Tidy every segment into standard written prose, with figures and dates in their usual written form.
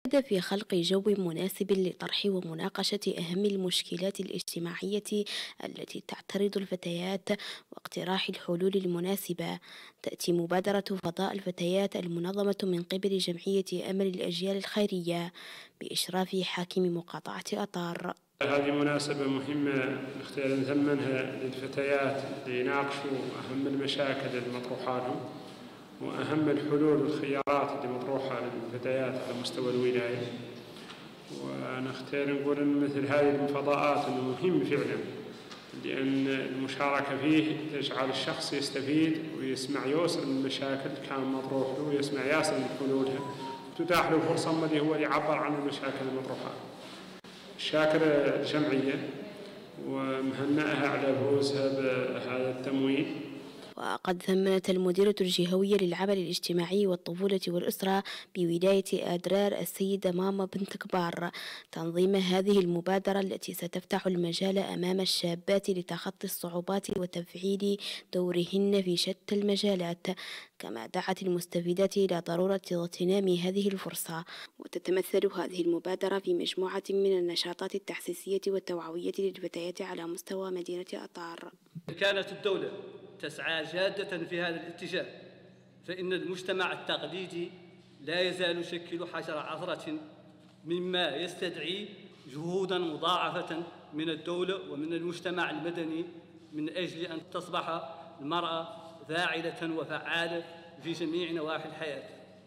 في خلق جو مناسب لطرح ومناقشة أهم المشكلات الاجتماعية التي تعترض الفتيات واقتراح الحلول المناسبة. تأتي مبادرة فضاء الفتيات المنظمة من قبل جمعية أمل الأجيال الخيرية بإشراف حاكم مقاطعة أطار. هذه مناسبة مهمة نختار نثمنها للفتيات ليناقشوا أهم المشاكل المطروحة لهم وأهم الحلول والخيارات اللي مطروحة للفتيات على مستوى الولاية. ونختار نقول أن مثل هذه الفضاءات أنه مهم فعلا، لأن المشاركة فيه تجعل الشخص يستفيد ويسمع يوصل من المشاكل كان مطروح له ويسمع يصل من حلولها، تتاح له فرصة اللي هو يعبر عن المشاكل المطروحة. شاكر الجمعية ومهنئها على فوزها بهذا التمويل. وقد ثمنت المديرة الجهوية للعمل الاجتماعي والطفولة والأسرة بولاية أدرار السيدة ماما بنت كبار تنظيم هذه المبادرة التي ستفتح المجال أمام الشابات لتخطي الصعوبات وتفعيل دورهن في شتى المجالات، كما دعت المستفيدات إلى ضرورة اغتنام هذه الفرصة. وتتمثل هذه المبادرة في مجموعة من النشاطات التحسيسية والتوعوية للفتيات على مستوى مدينة أطار. كانت الدولة تسعى جادة في هذا الاتجاه، فإن المجتمع التقليدي لا يزال يشكل حجر عثرة، مما يستدعي جهودا مضاعفة من الدولة ومن المجتمع المدني من أجل أن تصبح المرأة فاعلة وفعالة في جميع نواحي الحياة.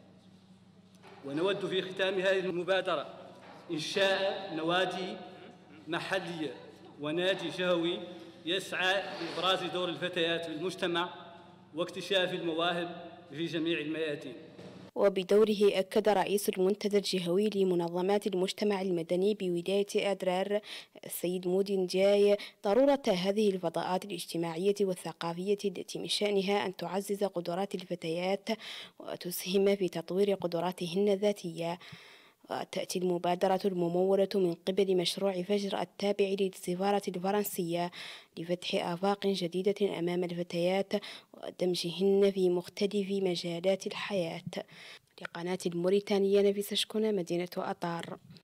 ونود في ختام هذه المبادرة إنشاء نوادي محلية ونادي جهوي يسعى لإبراز دور الفتيات في المجتمع واكتشاف المواهب في جميع الميادين. وبدوره أكد رئيس المنتدى الجهوي لمنظمات المجتمع المدني بولاية أدرار السيد مودي نجاي ضرورة هذه الفضاءات الاجتماعية والثقافية التي من شأنها أن تعزز قدرات الفتيات وتسهم في تطوير قدراتهن الذاتية. وتأتي المبادرة الممولة من قبل مشروع فجر التابع للسفارة الفرنسية لفتح آفاق جديدة أمام الفتيات ودمجهن في مختلف مجالات الحياة. لقناة الموريتانية نفيسة شكونة، مدينة أطار.